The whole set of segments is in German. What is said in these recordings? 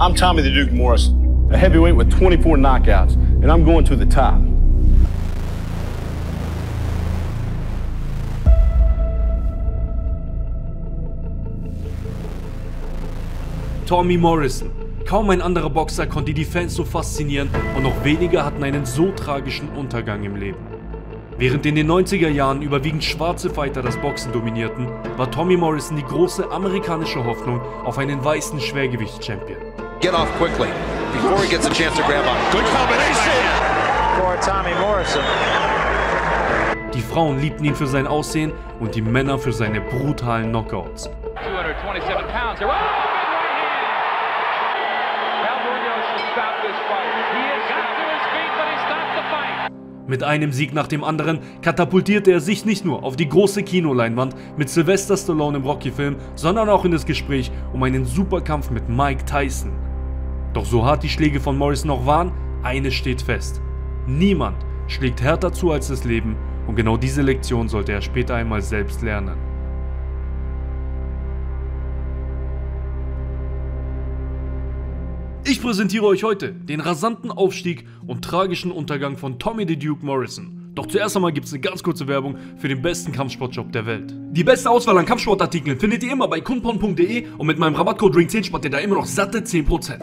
I'm Tommy the Duke Morrison, a heavyweight with 24 knockouts, and I'm going to the top. Tommy Morrison. Kaum ein anderer Boxer konnte die Fans so faszinieren und noch weniger hatten einen so tragischen Untergang im Leben. Während in den 90er Jahren überwiegend schwarze Fighter das Boxen dominierten, war Tommy Morrison die große amerikanische Hoffnung auf einen weißen Schwergewichtschampion. Get off quickly before he gets a chance to grab on. Good combination for Tommy Morrison. Die Frauen liebten ihn für sein Aussehen und die Männer für seine brutalen Knockouts. 227 pounds. Oh, big right hand. Al Munoz should stop this fight. He has got to his feet, but he stopped the fight. Mit einem Sieg nach dem anderen katapultierte er sich nicht nur auf die große Kinoleinwand mit Sylvester Stallone im Rocky-Film, sondern auch in das Gespräch um einen Superkampf mit Mike Tyson. Doch so hart die Schläge von Morrison auch waren, eines steht fest: Niemand schlägt härter zu als das Leben, und genau diese Lektion sollte er später einmal selbst lernen. Ich präsentiere euch heute den rasanten Aufstieg und tragischen Untergang von Tommy the Duke Morrison. Doch zuerst einmal gibt es eine ganz kurze Werbung für den besten Kampfsportshop der Welt. Die beste Auswahl an Kampfsportartikeln findet ihr immer bei kunpon.de und mit meinem Rabattcode RING10 spart ihr da immer noch satte 10%.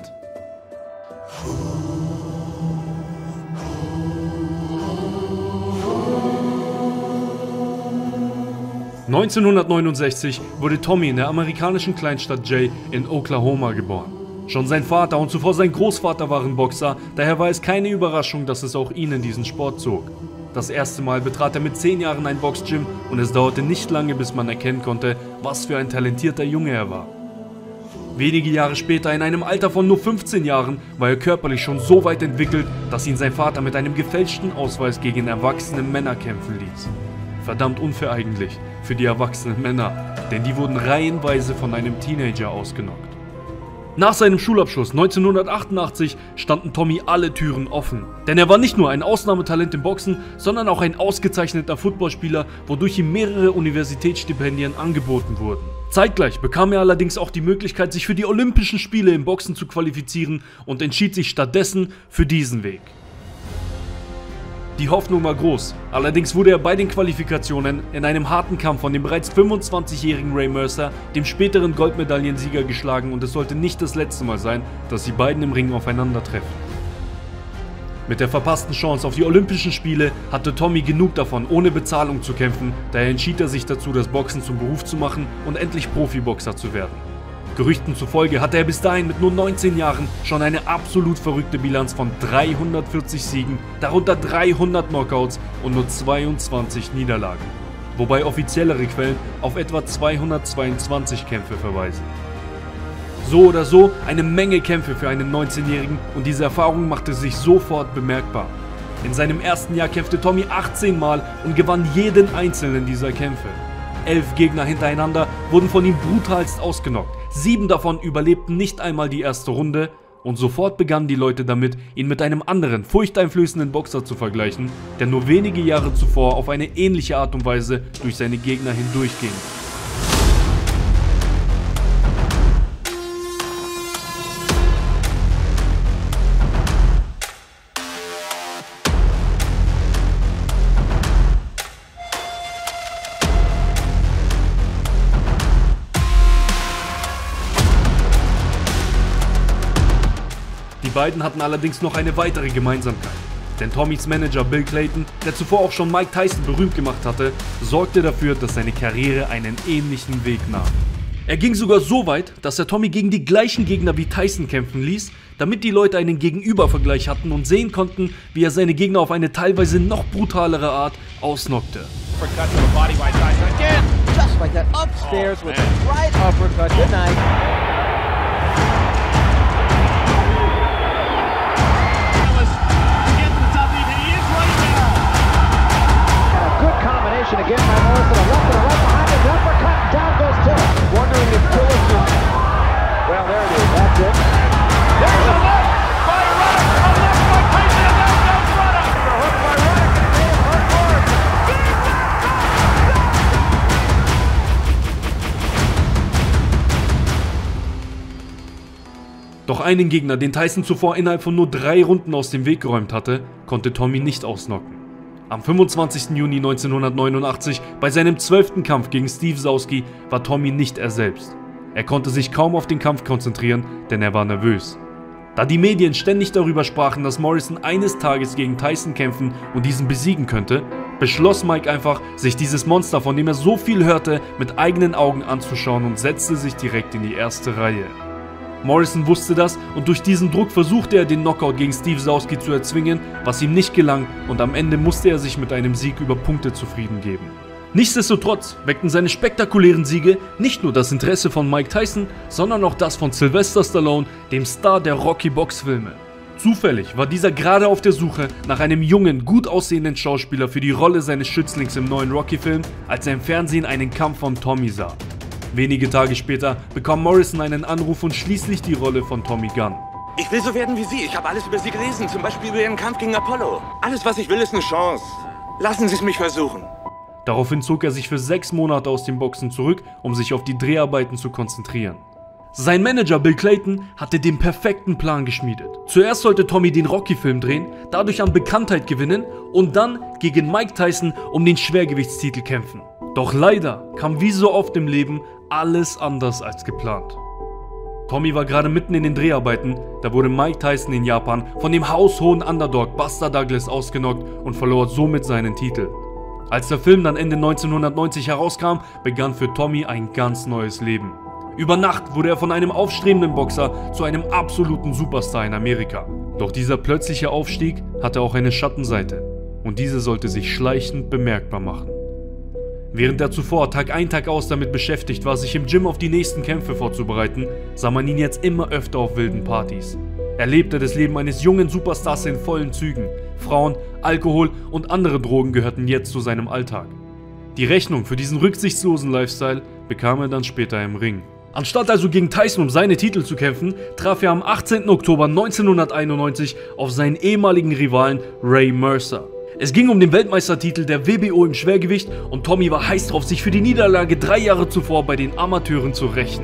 (1969) wurde Tommy in der amerikanischen Kleinstadt Jay in Oklahoma geboren. Schon sein Vater und zuvor sein Großvater waren Boxer, daher war es keine Überraschung, dass es auch ihn in diesen Sport zog. Das erste Mal betrat er mit 10 Jahren ein Boxgym und es dauerte nicht lange, bis man erkennen konnte, was für ein talentierter Junge er war. Wenige Jahre später, in einem Alter von nur 15 Jahren, war er körperlich schon so weit entwickelt, dass ihn sein Vater mit einem gefälschten Ausweis gegen erwachsene Männer kämpfen ließ. Verdammt unfair eigentlich für die erwachsenen Männer, denn die wurden reihenweise von einem Teenager ausgenockt. Nach seinem Schulabschluss 1988 standen Tommy alle Türen offen, denn er war nicht nur ein Ausnahmetalent im Boxen, sondern auch ein ausgezeichneter Footballspieler, wodurch ihm mehrere Universitätsstipendien angeboten wurden. Zeitgleich bekam er allerdings auch die Möglichkeit, sich für die Olympischen Spiele im Boxen zu qualifizieren und entschied sich stattdessen für diesen Weg. Die Hoffnung war groß, allerdings wurde er bei den Qualifikationen in einem harten Kampf von dem bereits 25-jährigen Ray Mercer, dem späteren Goldmedaillensieger, geschlagen, und es sollte nicht das letzte Mal sein, dass die beiden im Ring aufeinandertreffen. Mit der verpassten Chance auf die Olympischen Spiele hatte Tommy genug davon, ohne Bezahlung zu kämpfen, daher entschied er sich dazu, das Boxen zum Beruf zu machen und endlich Profiboxer zu werden. Gerüchten zufolge hatte er bis dahin mit nur 19 Jahren schon eine absolut verrückte Bilanz von 340 Siegen, darunter 300 Knockouts und nur 22 Niederlagen. Wobei offiziellere Quellen auf etwa 222 Kämpfe verweisen. So oder so eine Menge Kämpfe für einen 19-Jährigen, und diese Erfahrung machte sich sofort bemerkbar. In seinem ersten Jahr kämpfte Tommy 18 Mal und gewann jeden einzelnen dieser Kämpfe. 11 Gegner hintereinander wurden von ihm brutalst ausgenockt. 7 davon überlebten nicht einmal die erste Runde, und sofort begannen die Leute damit, ihn mit einem anderen, furchteinflößenden Boxer zu vergleichen, der nur wenige Jahre zuvor auf eine ähnliche Art und Weise durch seine Gegner hindurchging. Die beiden hatten allerdings noch eine weitere Gemeinsamkeit, denn Tommys Manager Bill Clayton, der zuvor auch schon Mike Tyson berühmt gemacht hatte, sorgte dafür, dass seine Karriere einen ähnlichen Weg nahm. Er ging sogar so weit, dass er Tommy gegen die gleichen Gegner wie Tyson kämpfen ließ, damit die Leute einen Gegenübervergleich hatten und sehen konnten, wie er seine Gegner auf eine teilweise noch brutalere Art ausnockte. Again by Morrison, a left and a right behind it, uppercut, down goes Tiller. Wondering if Tiller can... Well, there it is, that's it. There's a left by Ruddock, a left by Tyson, and down goes Ruddock. A hook by Ruddock, and they have hurt Morrison. einen Gegner, den Tyson zuvor innerhalb von nur 3 Runden aus dem Weg geräumt hatte, konnte Tommy nicht ausnocken. Am 25. Juni 1989, bei seinem 12. Kampf gegen Steve Sowski, war Tommy nicht er selbst. Er konnte sich kaum auf den Kampf konzentrieren, denn er war nervös. Da die Medien ständig darüber sprachen, dass Morrison eines Tages gegen Tyson kämpfen und diesen besiegen könnte, beschloss Mike einfach, sich dieses Monster, von dem er so viel hörte, mit eigenen Augen anzuschauen und setzte sich direkt in die erste Reihe. Morrison wusste das und durch diesen Druck versuchte er, den Knockout gegen Steve Sowski zu erzwingen, was ihm nicht gelang, und am Ende musste er sich mit einem Sieg über Punkte zufrieden geben. Nichtsdestotrotz weckten seine spektakulären Siege nicht nur das Interesse von Mike Tyson, sondern auch das von Sylvester Stallone, dem Star der Rocky-Box-Filme. Zufällig war dieser gerade auf der Suche nach einem jungen, gut aussehenden Schauspieler für die Rolle seines Schützlings im neuen Rocky-Film, als er im Fernsehen einen Kampf von Tommy sah. Wenige Tage später bekam Morrison einen Anruf und schließlich die Rolle von Tommy Gunn. Ich will so werden wie Sie. Ich habe alles über Sie gelesen, zum Beispiel über Ihren Kampf gegen Apollo. Alles, was ich will, ist eine Chance. Lassen Sie es mich versuchen. Daraufhin zog er sich für 6 Monate aus dem Boxen zurück, um sich auf die Dreharbeiten zu konzentrieren. Sein Manager Bill Clayton hatte den perfekten Plan geschmiedet. Zuerst sollte Tommy den Rocky-Film drehen, dadurch an Bekanntheit gewinnen und dann gegen Mike Tyson um den Schwergewichtstitel kämpfen. Doch leider kam wie so oft im Leben alles anders als geplant. Tommy war gerade mitten in den Dreharbeiten, da wurde Mike Tyson in Japan von dem haushohen Underdog Buster Douglas ausgenockt und verlor somit seinen Titel. Als der Film dann Ende 1990 herauskam, begann für Tommy ein ganz neues Leben. Über Nacht wurde er von einem aufstrebenden Boxer zu einem absoluten Superstar in Amerika. Doch dieser plötzliche Aufstieg hatte auch eine Schattenseite und diese sollte sich schleichend bemerkbar machen. Während er zuvor Tag ein, Tag aus damit beschäftigt war, sich im Gym auf die nächsten Kämpfe vorzubereiten, sah man ihn jetzt immer öfter auf wilden Partys. Er lebte das Leben eines jungen Superstars in vollen Zügen. Frauen, Alkohol und andere Drogen gehörten jetzt zu seinem Alltag. Die Rechnung für diesen rücksichtslosen Lifestyle bekam er dann später im Ring. Anstatt also gegen Tyson um seine Titel zu kämpfen, traf er am 18. Oktober 1991 auf seinen ehemaligen Rivalen Ray Mercer. Es ging um den Weltmeistertitel der WBO im Schwergewicht und Tommy war heiß drauf, sich für die Niederlage 3 Jahre zuvor bei den Amateuren zu rächen.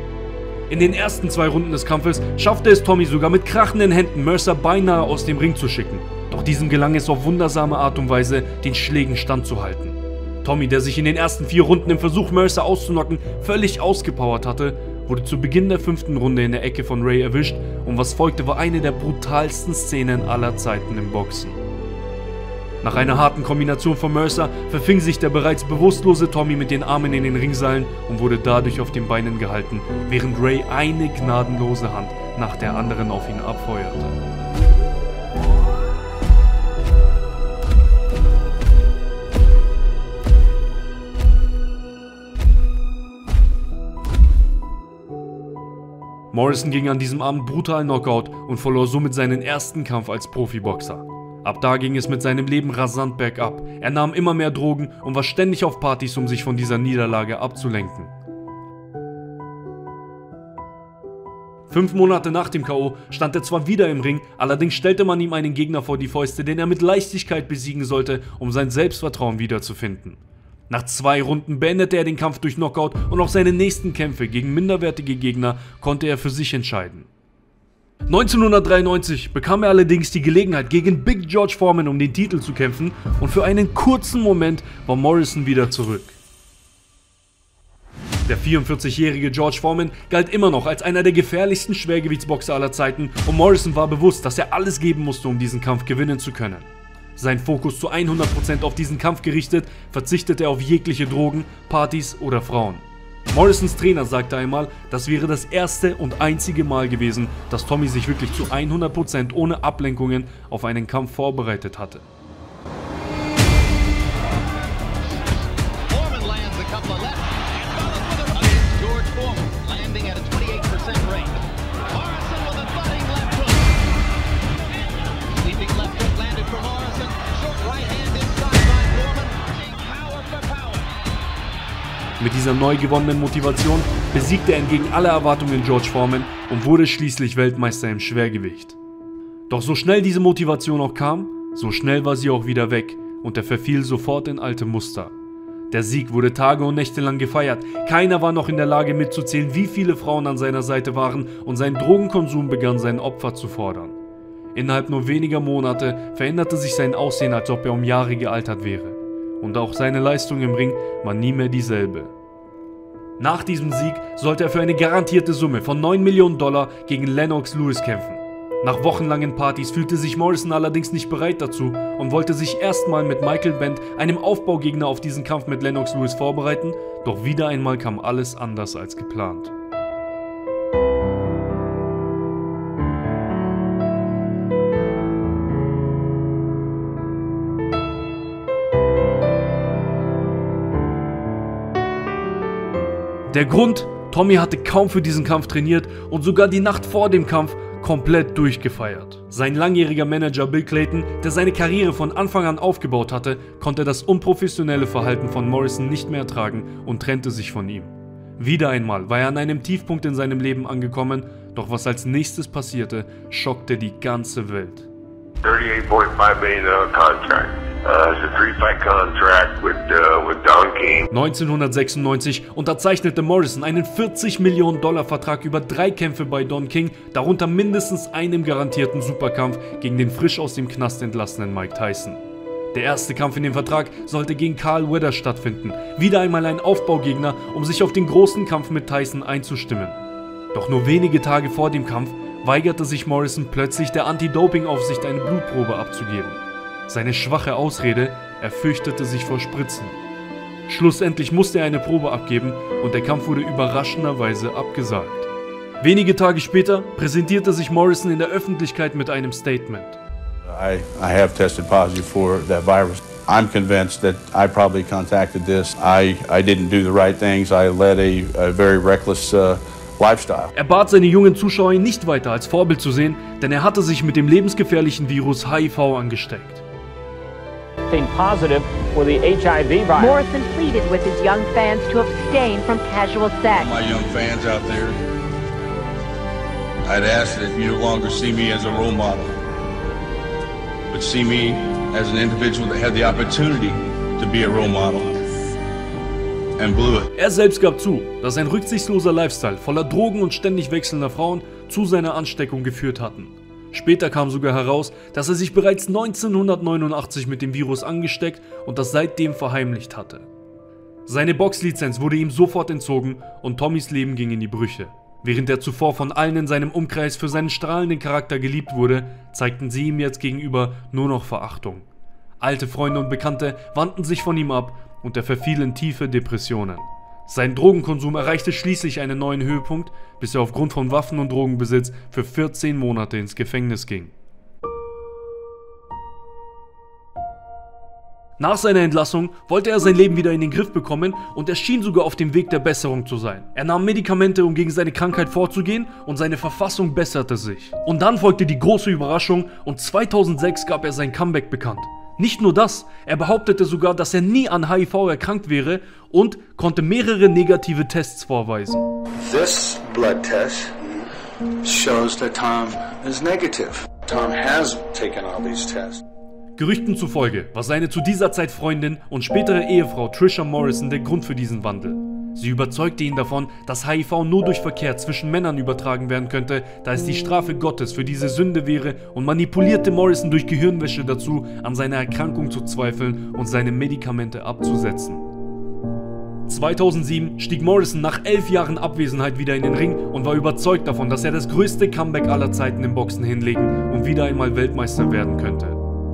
In den ersten 2 Runden des Kampfes schaffte es Tommy sogar mit krachenden Händen Mercer beinahe aus dem Ring zu schicken. Doch diesem gelang es auf wundersame Art und Weise, den Schlägen standzuhalten. Tommy, der sich in den ersten 4 Runden im Versuch Mercer auszunocken völlig ausgepowert hatte, wurde zu Beginn der 5. Runde in der Ecke von Ray erwischt und was folgte war eine der brutalsten Szenen aller Zeiten im Boxen. Nach einer harten Kombination von Mercer verfing sich der bereits bewusstlose Tommy mit den Armen in den Ringseilen und wurde dadurch auf den Beinen gehalten, während Ray eine gnadenlose Hand nach der anderen auf ihn abfeuerte. Morrison ging an diesem Abend brutal Knockout und verlor somit seinen ersten Kampf als Profiboxer. Ab da ging es mit seinem Leben rasant bergab. Er nahm immer mehr Drogen und war ständig auf Partys, um sich von dieser Niederlage abzulenken. 5 Monate nach dem K.O. stand er zwar wieder im Ring, allerdings stellte man ihm einen Gegner vor die Fäuste, den er mit Leichtigkeit besiegen sollte, um sein Selbstvertrauen wiederzufinden. Nach 2 Runden beendete er den Kampf durch Knockout und auch seine nächsten Kämpfe gegen minderwertige Gegner konnte er für sich entscheiden. 1993 bekam er allerdings die Gelegenheit, gegen Big George Foreman um den Titel zu kämpfen und für einen kurzen Moment war Morrison wieder zurück. Der 44-jährige George Foreman galt immer noch als einer der gefährlichsten Schwergewichtsboxer aller Zeiten und Morrison war bewusst, dass er alles geben musste, um diesen Kampf gewinnen zu können. Sein Fokus zu 100% auf diesen Kampf gerichtet, verzichtete er auf jegliche Drogen, Partys oder Frauen. Morrisons Trainer sagte einmal, das wäre das erste und einzige Mal gewesen, dass Tommy sich wirklich zu 100% ohne Ablenkungen auf einen Kampf vorbereitet hatte. Mit dieser neu gewonnenen Motivation besiegte er entgegen aller Erwartungen George Foreman und wurde schließlich Weltmeister im Schwergewicht. Doch so schnell diese Motivation auch kam, so schnell war sie auch wieder weg und er verfiel sofort in alte Muster. Der Sieg wurde Tage und Nächte lang gefeiert. Keiner war noch in der Lage mitzuzählen, wie viele Frauen an seiner Seite waren, und sein Drogenkonsum begann, sein Opfer zu fordern. Innerhalb nur weniger Monate veränderte sich sein Aussehen, als ob er um Jahre gealtert wäre. Und auch seine Leistung im Ring war nie mehr dieselbe. Nach diesem Sieg sollte er für eine garantierte Summe von $9 Millionen gegen Lennox Lewis kämpfen. Nach wochenlangen Partys fühlte sich Morrison allerdings nicht bereit dazu und wollte sich erstmal mit Michael Bentt, einem Aufbaugegner, auf diesen Kampf mit Lennox Lewis vorbereiten, doch wieder einmal kam alles anders als geplant. Der Grund: Tommy hatte kaum für diesen Kampf trainiert und sogar die Nacht vor dem Kampf komplett durchgefeiert. Sein langjähriger Manager Bill Clayton, der seine Karriere von Anfang an aufgebaut hatte, konnte das unprofessionelle Verhalten von Morrison nicht mehr ertragen und trennte sich von ihm. Wieder einmal war er an einem Tiefpunkt in seinem Leben angekommen, doch was als nächstes passierte, schockte die ganze Welt. $38.5 million contract. It's a 3-fight contract with Don King. 1996 unterzeichnete Morrison einen $40 Millionen Vertrag über 3 Kämpfe bei Don King, darunter mindestens einem garantierten Superkampf gegen den frisch aus dem Knast entlassenen Mike Tyson. Der erste Kampf in dem Vertrag sollte gegen Carl Weathers stattfinden, wieder einmal ein Aufbaugegner, um sich auf den großen Kampf mit Tyson einzustimmen. Doch nur wenige Tage vor dem Kampf weigerte sich Morrison plötzlich der Anti-Doping-Aufsicht eine Blutprobe abzugeben. Seine schwache Ausrede: er fürchtete sich vor Spritzen. Schlussendlich musste er eine Probe abgeben und der Kampf wurde überraschenderweise abgesagt. Wenige Tage später präsentierte sich Morrison in der Öffentlichkeit mit einem Statement. I have tested positive for that virus. I'm convinced that I probably contacted this. I didn't do the right things. I led a very reckless lifestyle. Er bat seine jungen Zuschauer, ihn nicht weiter als Vorbild zu sehen, denn er hatte sich mit dem lebensgefährlichen Virus HIV angesteckt. Positive for the HIV virus. Morrison pleaded with his young fans to abstain from casual sex. My young fans out there, I'd ask that you no longer see me as a role model, but see me as an individual that had the opportunity to be a role model and blew it. Er selbst gab zu, dass sein rücksichtsloser Lifestyle voller Drogen und ständig wechselnder Frauen zu seiner Ansteckung geführt hatten. Später kam sogar heraus, dass er sich bereits 1989 mit dem Virus angesteckt und das seitdem verheimlicht hatte. Seine Boxlizenz wurde ihm sofort entzogen und Tommys Leben ging in die Brüche. Während er zuvor von allen in seinem Umkreis für seinen strahlenden Charakter geliebt wurde, zeigten sie ihm jetzt gegenüber nur noch Verachtung. Alte Freunde und Bekannte wandten sich von ihm ab und er verfiel in tiefe Depressionen. Sein Drogenkonsum erreichte schließlich einen neuen Höhepunkt, bis er aufgrund von Waffen- und Drogenbesitz für 14 Monate ins Gefängnis ging. Nach seiner Entlassung wollte er sein Leben wieder in den Griff bekommen und er schien sogar auf dem Weg der Besserung zu sein. Er nahm Medikamente, um gegen seine Krankheit vorzugehen, und seine Verfassung besserte sich. Und dann folgte die große Überraschung und 2006 gab er sein Comeback bekannt. Nicht nur das, er behauptete sogar, dass er nie an HIV erkrankt wäre und konnte mehrere negative Tests vorweisen. This blood test shows that Tom is negative. Tom has taken all these tests. Gerüchten zufolge war seine zu dieser Zeit Freundin und spätere Ehefrau Trisha Morrison der Grund für diesen Wandel. Sie überzeugte ihn davon, dass HIV nur durch Verkehr zwischen Männern übertragen werden könnte, da es die Strafe Gottes für diese Sünde wäre, und manipulierte Morrison durch Gehirnwäsche dazu, an seiner Erkrankung zu zweifeln und seine Medikamente abzusetzen. 2007 stieg Morrison nach 11 Jahren Abwesenheit wieder in den Ring und war überzeugt davon, dass er das größte Comeback aller Zeiten im Boxen hinlegen und wieder einmal Weltmeister werden könnte.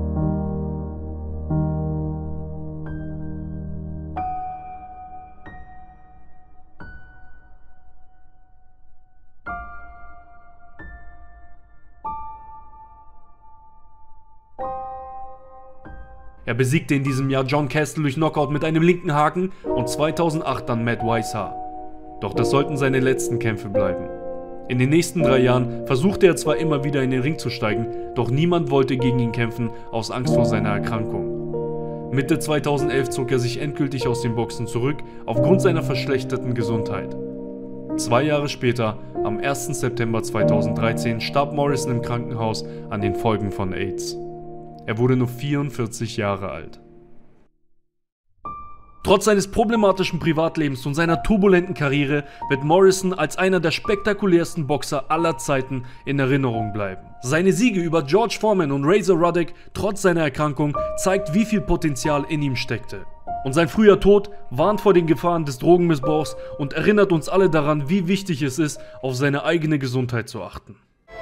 Er besiegte in diesem Jahr John Castle durch Knockout mit einem linken Haken und 2008 dann Matt Weishar. Doch das sollten seine letzten Kämpfe bleiben. In den nächsten 3 Jahren versuchte er zwar immer wieder in den Ring zu steigen, doch niemand wollte gegen ihn kämpfen aus Angst vor seiner Erkrankung. Mitte 2011 zog er sich endgültig aus dem Boxen zurück, aufgrund seiner verschlechterten Gesundheit. 2 Jahre später, am 1. September 2013, starb Morrison im Krankenhaus an den Folgen von AIDS. Er wurde nur 44 Jahre alt. Trotz seines problematischen Privatlebens und seiner turbulenten Karriere wird Morrison als einer der spektakulärsten Boxer aller Zeiten in Erinnerung bleiben. Seine Siege über George Foreman und Razor Ruddock trotz seiner Erkrankung zeigt, wie viel Potenzial in ihm steckte. Und sein früher Tod warnt vor den Gefahren des Drogenmissbrauchs und erinnert uns alle daran, wie wichtig es ist, auf seine eigene Gesundheit zu achten.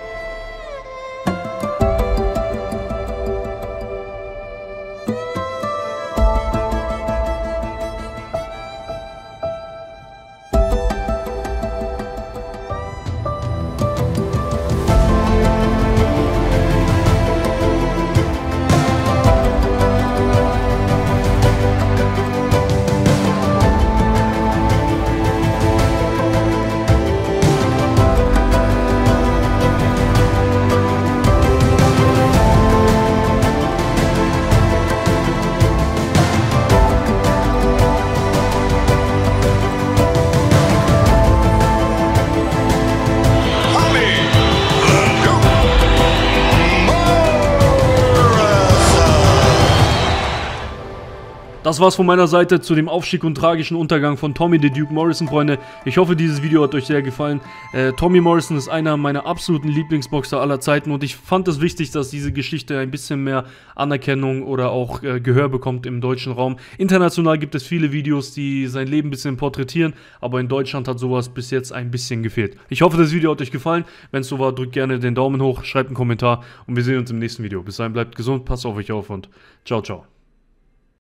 Das war's von meiner Seite zu dem Aufstieg und tragischen Untergang von Tommy the Duke Morrison, Freunde. Ich hoffe, dieses Video hat euch sehr gefallen. Tommy Morrison ist einer meiner absoluten Lieblingsboxer aller Zeiten und ich fand es wichtig, dass diese Geschichte ein bisschen mehr Anerkennung oder auch Gehör bekommt im deutschen Raum. International gibt es viele Videos, die sein Leben ein bisschen porträtieren, aber in Deutschland hat sowas bis jetzt ein bisschen gefehlt. Ich hoffe, das Video hat euch gefallen. Wenn es so war, drückt gerne den Daumen hoch, schreibt einen Kommentar und wir sehen uns im nächsten Video. Bis dahin, bleibt gesund, passt auf euch auf und ciao, ciao.